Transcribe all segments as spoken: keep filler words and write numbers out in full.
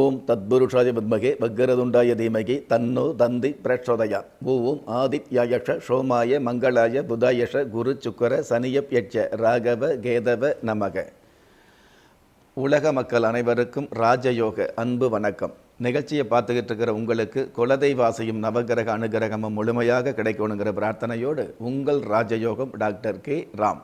ஓம் தத்புருஷாய வித்மகே வக்கரதுண்டாய தீமகி தன்னோ தந்தி பிரச்சோதயாத். ஓம் ஆதித்யாயஷ சோமாய மங்களாய புதாயஷ குரு சுக்கர சனியப் யட்ச ராகவ கேதவ நமக. உலக மக்கள் அனைவருக்கும் ராஜயோக அன்பு வணக்கம். நிகழ்ச்சியை பார்த்துக்கிட்டு இருக்கிற உங்களுக்கு குலதெய்வாசையும் நவகிரக அனுகிரகமும் முழுமையாக கிடைக்கணுங்கிற பிரார்த்தனையோடு உங்கள் ராஜயோகம் டாக்டர் கே ராம்.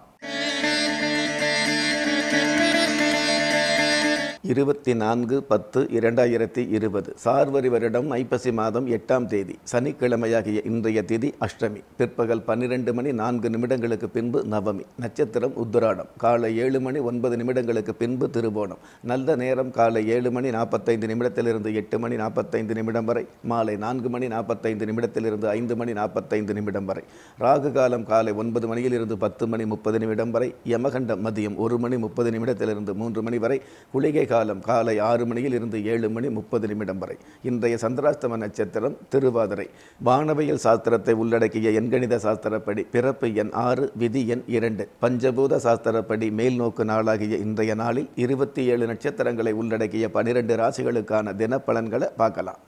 இருபத்தி நான்கு பத்து இரண்டாயிரத்தி இருபது சார்வரி வருடம் ஐப்பசி மாதம் எட்டாம் தேதி சனிக்கிழமையாகிய இன்றைய திதி அஷ்டமி. பிற்பகல் பன்னிரெண்டு மணி நான்கு நிமிடங்களுக்கு பின்பு நவமி. நட்சத்திரம் உத்திராடம். காலை ஏழு மணி ஒன்பது நிமிடங்களுக்கு பின்பு திருவோணம். நல்ல நேரம் காலை ஏழு மணி நாற்பத்தைந்து நிமிடத்திலிருந்து எட்டு மணி நாற்பத்தைந்து நிமிடம் வரை. மாலை நான்கு மணி நாற்பத்தைந்து நிமிடத்திலிருந்து ஐந்து மணி நாற்பத்தைந்து நிமிடம் வரை. ராகு காலம் காலை ஒன்பது மணியிலிருந்து பத்து மணி முப்பது நிமிடம் வரை. யமகண்டம் மதியம் ஒரு மணி முப்பது நிமிடத்திலிருந்து மூன்று மணி வரை. குளிகை காலம் காலை ஆறு மணியில் இருந்து ஏழு மணி முப்பது நிமிடம் வரை. இன்றைய சந்திராஷ்டம நட்சத்திரம் திருவாதிரை. வானவியல் சாஸ்திரத்தை உள்ளடக்கிய எண்கணித சாஸ்திரப்படி பிறப்பு எண் ஆறு, விதி எண் இரண்டு. பஞ்சபூத சாஸ்திரப்படி மேல் நோக்கு நாளாகிய இன்றைய நாளில் இருபத்தி ஏழு நட்சத்திரங்களை உள்ளடக்கிய பனிரெண்டு ராசிகளுக்கான தினப்பலன்களை பார்க்கலாம்.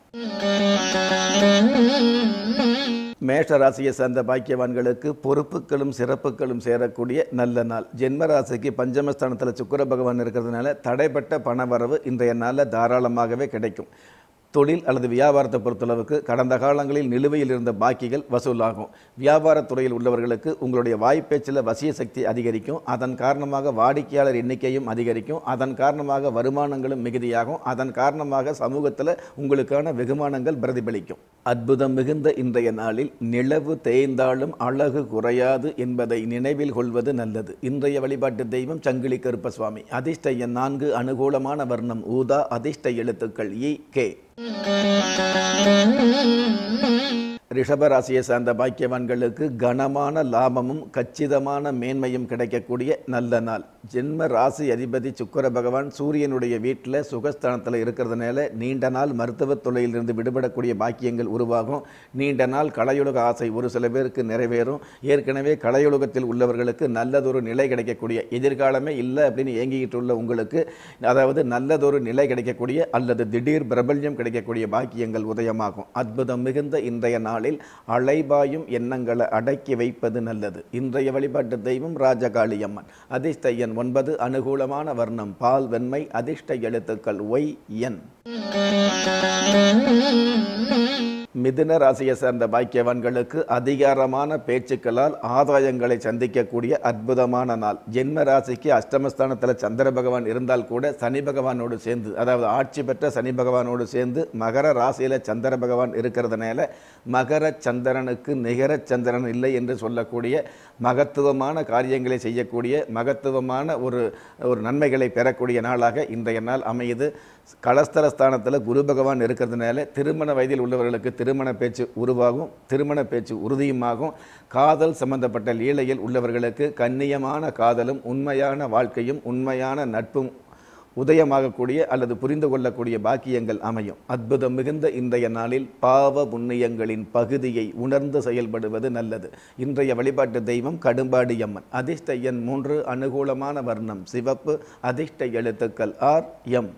மேஷ ராசியை சேர்ந்த பாக்கியவான்களுக்கு பொறுப்புகளும் சிறப்புகளும் சேரக்கூடிய நல்ல நாள். ஜென்ம ராசிக்கு பஞ்சமஸ்தானத்தில் சுக்கிர பகவான் இருக்கிறதுனால தடைப்பட்ட பண வரவு இன்றைய நாளில் தாராளமாகவே கிடைக்கும். தொழில் அல்லது வியாபாரத்தை பொறுத்தளவுக்கு கடந்த காலங்களில் நிலுவையில் இருந்த பாக்கிகள் வசூலாகும். வியாபாரத்துறையில் உள்ளவர்களுக்கு உங்களுடைய வாய்ப்பேச்சில் வசிய சக்தி அதிகரிக்கும். அதன் காரணமாக வாடிக்கையாளர் எண்ணிக்கையும் அதிகரிக்கும். அதன் காரணமாக வருமானங்களும் மிகுதியாகும். அதன் காரணமாக சமூகத்தில் உங்களுக்கான வெகுமானங்கள் பிரதிபலிக்கும். அற்புதம் மிகுந்த இன்றைய நாளில் நிலவு தேய்ந்தாலும் அழகு குறையாது என்பதை நினைவில் கொள்வது நல்லது. இன்றைய வழிபாட்டு தெய்வம் சங்கிலி கருப்பசுவாமி. அதிர்ஷ்ட எண் நான்கு. அனுகூலமான வர்ணம் ஊதா. அதிர்ஷ்ட எழுத்துக்கள் இ கே. ரிஷப ராசியை சார்ந்த பாக்கியவான்களுக்கு கனமான லாபமும் கச்சிதமான மேன்மையும் கிடைக்கக்கூடிய நல்ல நாள். ஜென்ம ராசி அதிபதி சுக்கிர பகவான் சூரியனுடைய வீட்டில் சுகஸ்தானத்தில் இருக்கிறதுனால நீண்ட நாள் மருத்துவ தொழிலிருந்து விடுபடக்கூடிய பாக்கியங்கள் உருவாகும். நீண்ட நாள் கலையுலக ஆசை ஒரு சில பேருக்கு நிறைவேறும். ஏற்கனவே கலையுலகத்தில் உள்ளவர்களுக்கு நல்லதொரு நிலை கிடைக்கக்கூடிய, எதிர்காலமே இல்லை அப்படின்னு ஏங்கிக்கிட்டு உள்ள உங்களுக்கு அதாவது நல்லதொரு நிலை கிடைக்கக்கூடிய அல்லது திடீர் பிரபல்யம் கிடைக்கக்கூடிய பாக்கியங்கள் உதயமாகும். அற்புதம் மிகுந்த இன்றைய நாள் அலைபாயும் எண்ணங்களை அடக்கி வைப்பது நல்லது. இன்றைய வழிபாட்டு தெய்வம் ராஜகாளி அம்மன். அதிர்ஷ்ட எண் ஒன்பது. அனுகூலமான வர்ணம் பால் வெண்மை. அதிர்ஷ்ட எழுத்துக்கள் ஒய் என். மிதுன ராசியை சேர்ந்த பாக்கியவான்களுக்கு அதிகாரமான பேச்சுக்களால் ஆதாயங்களை சந்திக்கக்கூடிய அற்புதமான நாள். ஜென்ம ராசிக்கு அஷ்டமஸ்தானத்தில் சந்திர பகவான் இருந்தால் கூட சனி பகவானோடு சேர்ந்து, அதாவது ஆட்சி பெற்ற சனி பகவானோடு சேர்ந்து மகர ராசியில் சந்திர பகவான் இருக்கிறதுனால மகர சந்திரனுக்கு நிகர சந்திரன் இல்லை என்று சொல்லக்கூடிய மகத்துவமான காரியங்களை செய்யக்கூடிய மகத்துவமான ஒரு ஒரு நன்மைகளை பெறக்கூடிய நாளாக இன்றைய நாள் அமையுது. கலஸ்தரஸ்தானத்தில் குரு பகவான் இருக்கிறதுனால திருமண வயதில் உள்ளவர்களுக்கு திருமண பேச்சு உருவாகும். திருமண பேச்சு உறுதியுமாகும். காதல் சம்பந்தப்பட்ட லீலையில் உள்ளவர்களுக்கு கண்ணியமான காதலும் உண்மையான வாழ்க்கையும் உண்மையான நட்பும் உதயமாகக்கூடிய அல்லது புரிந்து கொள்ளக்கூடிய பாக்கியங்கள் அமையும். அற்புதம் மிகுந்த இன்றைய நாளில் பாவ புண்ணியங்களின் பகுதியை உணர்ந்து செயல்படுவது நல்லது. இன்றைய வழிபாட்டு தெய்வம் கடும்பாடி அம்மன். அதிர்ஷ்ட எண் மூன்று. அனுகூலமான வர்ணம் சிவப்பு. அதிர்ஷ்ட எழுத்துக்கள் ஆர் எம்.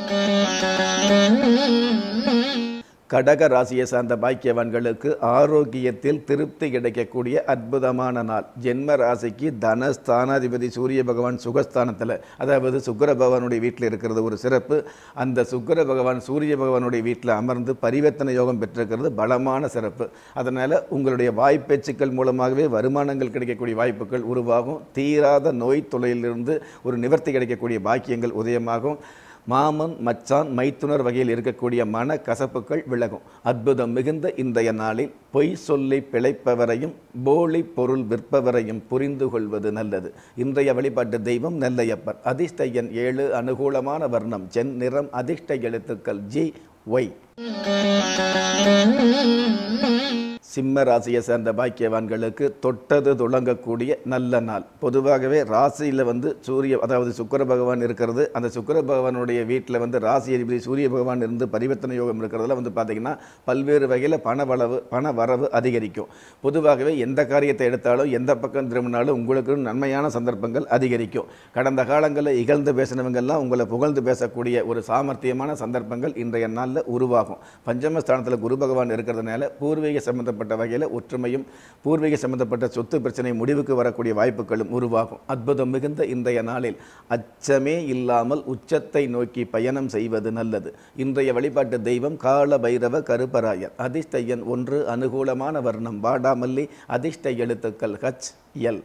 கடக ராசியை சார்ந்த பாக்கியவான்களுக்கு ஆரோக்கியத்தில் திருப்தி கிடைக்கக்கூடிய அற்புதமான நாள். ஜென்ம ராசிக்கு தனஸ்தானாதிபதி சூரிய பகவான் சுகஸ்தானத்தில், அதாவது சுக்கிர பகவானுடைய வீட்டில் இருக்கிறது ஒரு சிறப்பு. அந்த சுக்கிர பகவான் சூரிய பகவானுடைய வீட்டில் அமர்ந்து பரிவர்த்தனை யோகம் பெற்றிருக்கிறது பலமான சிறப்பு. அதனால் உங்களுடைய வாய்ப்பேச்சுக்கள் மூலமாகவே வருமானங்கள் கிடைக்கக்கூடிய வாய்ப்புகள் உருவாகும். தீராத நோய் தொல்லையிலிருந்து ஒரு நிவர்த்தி கிடைக்கக்கூடிய பாக்கியங்கள் உதயமாகும். மாமன் மச்சான் மைத்துனர் வகையில் இருக்கக்கூடிய மன கசப்புகள் விலகும். அற்புதம் மிகுந்த இன்றைய நாளில் பொய் சொல்லி பிழைப்பவரையும் போலி பொருள் விற்பவரையும் புரிந்து கொள்வது நல்லது. இன்றைய வழிபாட்டு தெய்வம் நெல்லையப்பர். அதிர்ஷ்ட எண் ஏழு. அனுகூலமான வர்ணம் சென் நிறம். அதிர்ஷ்ட எழுத்துக்கள் ஜி ஒய். சிம்ம ராசியை சேர்ந்த பாக்கியவான்களுக்கு தொட்டது தொடங்கக்கூடிய நல்ல நாள். பொதுவாகவே ராசியில் வந்து சூரிய அதாவது சுக்கிர பகவான் இருக்கிறது. அந்த சுக்கிர பகவானுடைய வீட்டில் வந்து ராசி அதிபதி சூரிய பகவான் இருந்து பரிவர்த்தனை யோகம் இருக்கிறதுல வந்து பார்த்திங்கன்னா பல்வேறு வகையில் பண வளவு பண வரவு அதிகரிக்கும். பொதுவாகவே எந்த காரியத்தை எடுத்தாலும் எந்த பக்கம் திரும்பினாலும் உங்களுக்கு நன்மையான சந்தர்ப்பங்கள் அதிகரிக்கும். கடந்த காலங்களில் இகழ்ந்து பேசினவங்கெல்லாம் உங்களை புகழ்ந்து பேசக்கூடிய ஒரு சாமர்த்தியமான சந்தர்ப்பங்கள் இன்றைய நாளில் உருவாகும். பஞ்சமஸ்தானத்தில் குரு பகவான் இருக்கிறதுனால பூர்வீக சம்பந்த வகையில் ஒற்றுமையும் பூர்வீக சம்பந்தப்பட்ட சொத்து பிரச்சனை முடிவுக்கு வரக்கூடிய வாய்ப்புகளும் உருவாகும். அற்புதம் மிகுந்த இன்றைய நாளில் அச்சமே இல்லாமல் உச்சத்தை நோக்கி பயணம் செய்வது நல்லது. இன்றைய வழிபாட்டு தெய்வம் கால பைரவ கருப்பராயர். அதிர்ஷ்ட எண் ஒன்று, அனுகூலமான வர்ணம் வாடாமல்லி, அதிர்ஷ்ட எழுத்துக்கள் ஹச் எல்.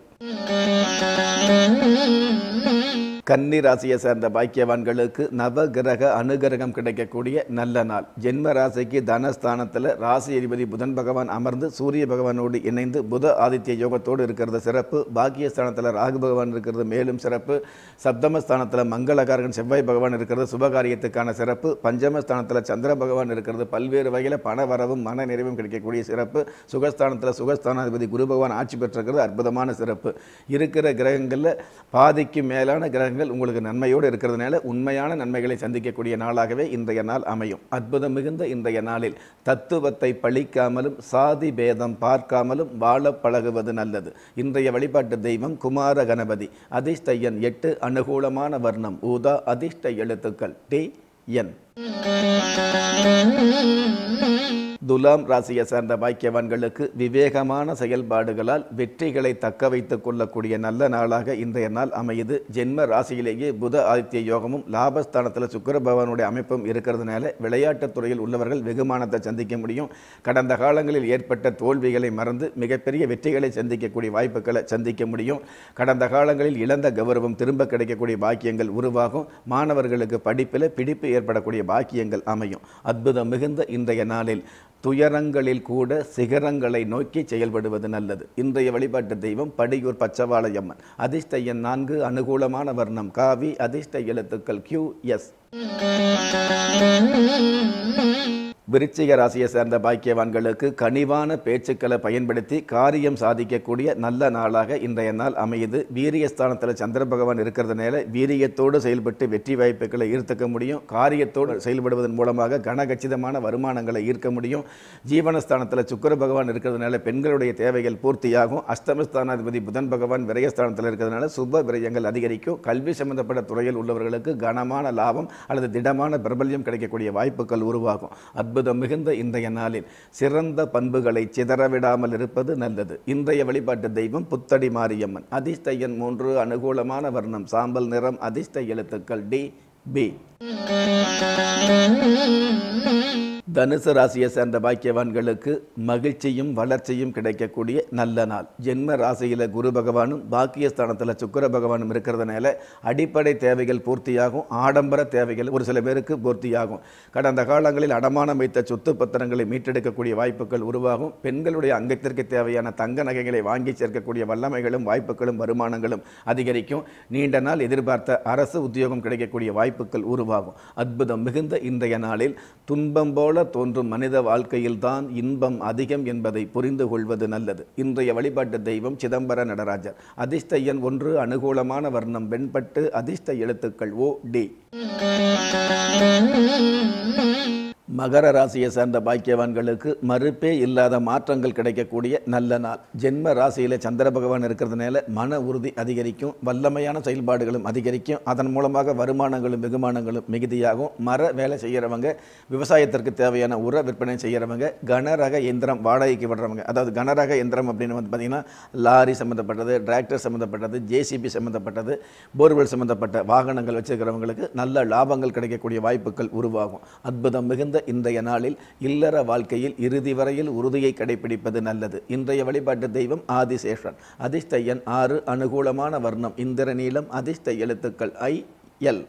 கன்னி ராசியை சேர்ந்த பாக்கியவான்களுக்கு நவ கிரக அனுகிரகம் கிடைக்கக்கூடிய நல்ல நாள். ஜென்ம ராசிக்கு தனஸ்தானத்தில் ராசி அதிபதி புதன் பகவான் அமர்ந்து சூரிய பகவானோடு இணைந்து புத ஆதித்ய யோகத்தோடு இருக்கிறது சிறப்பு. பாக்கியஸ்தானத்தில் ராகு பகவான் இருக்கிறது மேலும் சிறப்பு. சப்தமஸ்தானத்தில் மங்களகாரகன் செவ்வாய் பகவான் இருக்கிறது சுபகாரியத்துக்கான சிறப்பு. பஞ்சமஸ்தானத்தில் சந்திர பகவான் இருக்கிறது பல்வேறு வகையில் பண வரவும் மன நிறைவும் கிடைக்கக்கூடிய சிறப்பு. சுகஸ்தானத்தில் சுகஸ்தானாதிபதி குரு பகவான் ஆட்சி பெற்றிருக்கிறது அற்புதமான சிறப்பு. இருக்கிற கிரகங்களில் பாதிக்கு மேலான கிரகங்கள் உங்களுக்கு நன்மையோடு இருக்கிறதுனால உண்மையான நன்மைகளை சந்திக்கக்கூடிய நாளாகவே இன்றைய நாள் அமையும். அற்புதம் மிகுந்த இன்றைய நாளில் தத்துவத்தை பழிக்காமலும் சாதி பேதம் பார்க்காமலும் வாழ பழகுவது நல்லது. இன்றைய வழிபாட்டு தெய்வம் குமார கணபதி. அதிர்ஷ்ட எண் எட்டு, அனுகூலமான வர்ணம் ஊதா, அதிர்ஷ்ட எழுத்துக்கள் டி என். துலாம் ராசியை சேர்ந்த பாக்கியவான்களுக்கு விவேகமான செயல்பாடுகளால் வெற்றிகளை தக்க வைத்துக் கொள்ளக்கூடிய நல்ல நாளாக இன்றைய நாள் அமையுது. ஜென்ம ராசியிலேயே புத ஆதித்ய யோகமும் லாபஸ்தானத்தில் சுக்கிர பகவானுடைய அமைப்பும் இருக்கிறதுனால விளையாட்டுத் துறையில் உள்ளவர்கள் வெகுமானத்தை சந்திக்க முடியும். கடந்த காலங்களில் ஏற்பட்ட தோல்விகளை மறந்து மிகப்பெரிய வெற்றிகளை சந்திக்கக்கூடிய வாய்ப்புகளை சந்திக்க முடியும். கடந்த காலங்களில் இழந்த கௌரவம் திரும்ப கிடைக்கக்கூடிய பாக்கியங்கள் உருவாகும். மாணவர்களுக்கு படிப்பில் பிடிப்பு ஏற்படக்கூடிய பாக்கியங்கள் அமையும். அற்புதம் மிகுந்த இன்றைய நாளில் துயரங்களில் கூட சிகரங்களை நோக்கி செயல்படுவது நல்லது. இன்றைய வழிபாட்டு தெய்வம் படியூர் பச்சவாளையம்மன். அதிர்ஷ்ட எண் நான்கு, அனுகூலமான வர்ணம் காவி, அதிர்ஷ்ட எழுத்துக்கள் கியூ எஸ். விருச்சிக ராசியை சேர்ந்த பாக்கியவான்களுக்கு கனிவான பேச்சுக்களை பயன்படுத்தி காரியம் சாதிக்கக்கூடிய நல்ல நாளாக இன்றைய நாள் அமையுது. வீரியஸ்தானத்தில் சந்திர பகவான் இருக்கிறதுனால வீரியத்தோடு செயல்பட்டு வெற்றி வாய்ப்புகளை ஈர்த்துக்க முடியும். காரியத்தோடு செயல்படுவதன் மூலமாக கனகச்சிதமான வருமானங்களை ஈர்க்க முடியும். ஜீவனஸ்தானத்தில் சுக்கிர பகவான் இருக்கிறதுனால பெண்களுடைய தேவைகள் பூர்த்தியாகும். அஷ்டமஸ்தானாதிபதி புதன் பகவான் விரயஸ்தானத்தில் இருக்கிறதுனால சுப விரயங்கள் அதிகரிக்கும். கல்வி சம்பந்தப்பட்ட துறையில் உள்ளவர்களுக்கு கனமான லாபம் அல்லது திடமான பிரபல்யம் கிடைக்கக்கூடிய வாய்ப்புகள் உருவாகும். அற்புதம் மிகுந்த இன்றைய நாளில் சிறந்த பண்புகளை சிதறவிடாமல் இருப்பது நல்லது. இன்றைய வழிபாட்டு தெய்வம் புத்தடி மாரியம்மன். அதிர்ஷ்ட எண் மூன்று, அனுகூலமான வர்ணம் சாம்பல் நிறம், அதிர்ஷ்ட எழுத்துக்கள் டி பி. தனுசு ராசியை சேர்ந்த பாக்கியவான்களுக்கு மகிழ்ச்சியும் வளர்ச்சியும் கிடைக்கக்கூடிய நல்ல நாள். ஜென்ம ராசியில் குரு பகவானும் பாக்கியஸ்தானத்தில் சுக்கிர பகவானும் இருக்கிறதுனால அடிப்படை தேவைகள் பூர்த்தியாகும். ஆடம்பர தேவைகள் ஒரு சில பேருக்கு பூர்த்தியாகும். கடந்த காலங்களில் அடமானம் வைத்த சொத்து பத்திரங்களை மீட்டெடுக்கக்கூடிய வாய்ப்புகள் உருவாகும். பெண்களுடைய அங்கத்திற்கு தேவையான தங்க நகைகளை வாங்கி சேர்க்கக்கூடிய வல்லமைகளும் வாய்ப்புகளும் வருமானங்களும் அதிகரிக்கும். நீண்ட நாள் எதிர்பார்த்த அரசு உத்தியோகம் கிடைக்கக்கூடிய வாய்ப்புகள் உருவாகும். அற்புதம் மிகுந்த இன்றைய நாளில் துன்பம் போல தோன்றும் மனித வாழ்க்கையில் தான் இன்பம் அதிகம் என்பதை புரிந்து கொள்வது நல்லது. இன்றைய வழிபாட்டு தெய்வம் சிதம்பர நடராஜர். அதிர்ஷ்ட எண் ஒன்று, அனுகூலமான வர்ணம் வெண்பட்டு, அதிர்ஷ்ட எழுத்துக்கள் ஓ டி. மகர ராசியை சேர்ந்த பாக்கியவான்களுக்கு மறுப்பே இல்லாத மாற்றங்கள் கிடைக்கக்கூடிய நல்ல நாள். ஜென்ம ராசியில் சந்திர பகவான் இருக்கிறதுனால மன உறுதி அதிகரிக்கும். வல்லமையான செயல்பாடுகளும் அதிகரிக்கும். அதன் மூலமாக வருமானங்களும் வெகுமானங்களும் மிகுதியாகும். மர வேலை செய்கிறவங்க, விவசாயத்திற்கு தேவையான உர விற்பனை செய்கிறவங்க, கனரக எந்திரம் வாடகைக்கு விடுறவங்க, அதாவது கனரக எந்திரம் அப்படின்னு வந்து பார்த்திங்கன்னா லாரி சம்மந்தப்பட்டது, டிராக்டர் சம்மந்தப்பட்டது, ஜேசிபி சம்மந்தப்பட்டது, போர்வெல் சம்மந்தப்பட்ட வாகனங்கள் வச்சுருக்கிறவங்களுக்கு நல்ல லாபங்கள் கிடைக்கக்கூடிய வாய்ப்புகள் உருவாகும். அற்புதம் மிகுந்த இன்றைய நாளில் இல்லற வாழ்க்கையில் இறுதி வரையில் உறுதியை கடைபிடிப்பது நல்லது. இன்றைய வழிபாட்டு தெய்வம் ஆதிசேஷன். அதிர்ஷ்ட எண் ஆறு, அனுகூலமான வர்ணம் இந்திர நீலம், அதிர்ஷ்ட எழுத்துக்கள் ஐ எல்.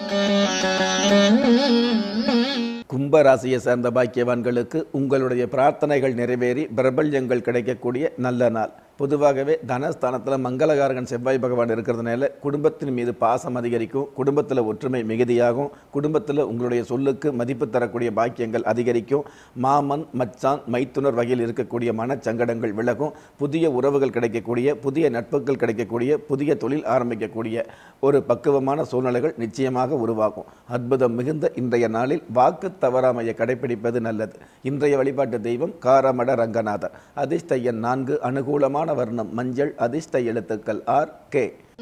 கும்பராசியை சேர்ந்த பாக்கியவான்களுக்கு உங்களுடைய பிரார்த்தனைகள் நிறைவேறி பிரபல்யங்கள் கிடைக்கக்கூடிய நல்ல நாள். பொதுவாகவே தனஸ்தானத்தில் மங்களகாரகன் செவ்வாய் பகவான் இருக்கிறதுனால குடும்பத்தின் மீது பாசம் அதிகரிக்கும், குடும்பத்தில் ஒற்றுமை மிகுதியாகும், குடும்பத்தில் உங்களுடைய சொல்லுக்கு மதிப்பு தரக்கூடிய பாக்கியங்கள் அதிகரிக்கும், மாமன் மச்சான் மைத்துனர் வகையில் இருக்கக்கூடிய மனச்சங்கடங்கள் விலகும், புதிய உறவுகள் கிடைக்கக்கூடிய, புதிய நட்புகள் கிடைக்கக்கூடிய, புதிய தொழில் ஆரம்பிக்கக்கூடிய ஒரு பக்குவமான சூழ்நிலைகள் நிச்சயமாக உருவாகும். அற்புதம் மிகுந்த இன்றைய நாளில் வாக்கு தவறாமையை கடைபிடிப்பது நல்லது. இன்றைய வழிபாட்டு தெய்வம் காரமட ரங்கநாதர். அதிர்ஷ்ட எண் நான்கு, அனுகூலமான வர்ணம் மஞ்சள், அதிர்ஷ்ட எழுத்துக்கள் ஆர் கே.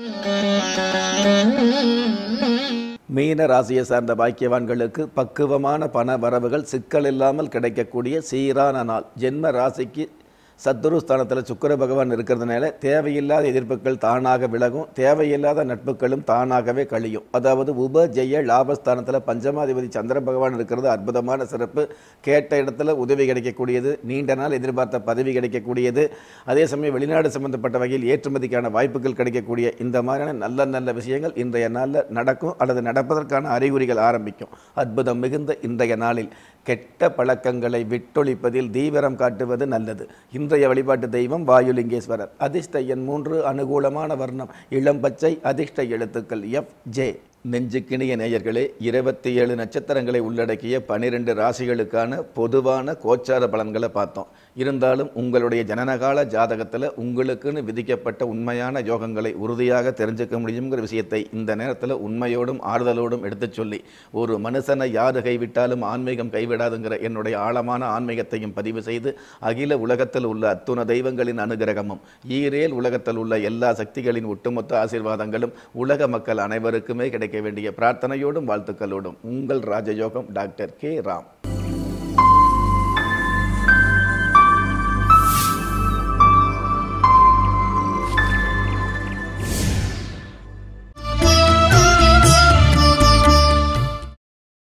மீன ராசியை சார்ந்த பாக்கியவான்களுக்கு பக்குவமான பண வரவுகள் சிக்கல் இல்லாமல் கிடைக்கக்கூடிய சீரான நாள். ஜென்ம ராசிக்கு சத்துருஸ்தானத்தில் சுக்கிர பகவான் இருக்கிறதுனால தேவையில்லாத எதிர்ப்புகள் தானாக விலகும், தேவையில்லாத நட்புகளும் தானாகவே கழியும். அதாவது உப ஜெய லாபஸ்தானத்தில் பஞ்சமாதிபதி சந்திர பகவான் இருக்கிறது அற்புதமான சிறப்பு. கேட்ட இடத்துல உதவி கிடைக்கக்கூடியது, நீண்ட நாள் எதிர்பார்த்த பதவி கிடைக்கக்கூடியது, அதே சமயம் வெளிநாடு சம்பந்தப்பட்ட வகையில் ஏற்றுமதிக்கான வாய்ப்புகள் கிடைக்கக்கூடிய இந்த மாதிரியான நல்ல நல்ல விஷயங்கள் இன்றைய நாளில் நடக்கும் அல்லது நடப்பதற்கான அறிகுறிகள் ஆரம்பிக்கும். அற்புதம் மிகுந்த இன்றைய நாளில் கெட்ட பழக்கங்களை விட்டொழிப்பதில் தீவிரம் காட்டுவது நல்லது. இன்றைய வழிபாட்டு தெய்வம் வாயுலிங்கேஸ்வரர். அதிர்ஷ்ட எண் மூன்று, அனுகூலமான வர்ணம் இளம் பச்சை, அதிர்ஷ்ட எழுத்துக்கள் எஃப் ஜே. நெஞ்சுக்கிணிய நேயர்களே, இருபத்தி ஏழு நட்சத்திரங்களை உள்ளடக்கிய பனிரெண்டு ராசிகளுக்கான பொதுவான கோச்சார பலன்களை பார்த்தோம். இருந்தாலும் உங்களுடைய ஜனனகால ஜாதகத்தில் உங்களுக்குன்னு விதிக்கப்பட்ட உண்மையான யோகங்களை உறுதியாக தெரிஞ்சுக்க முடியுங்கிற விஷயத்தை இந்த நேரத்தில் உண்மையோடும் ஆறுதலோடும் எடுத்துச் சொல்லி, ஒரு மனுஷனை யாரு கைவிட்டாலும் ஆன்மீகம் கைவிடாதுங்கிற என்னுடைய ஆழமான ஆன்மீகத்தையும் பதிவு செய்து, அகில உலகத்தில் உள்ள அத்துண தெய்வங்களின் அனுகிரகமும் ஈரேல் உலகத்தில் உள்ள எல்லா சக்திகளின் ஒட்டுமொத்த ஆசீர்வாதங்களும் உலக மக்கள் அனைவருக்குமே கிடைக்க வேண்டிய பிரார்த்தனையோடும் வாழ்த்துக்களோடும் உங்கள் ராஜயோகம் டாக்டர் கே ராம்.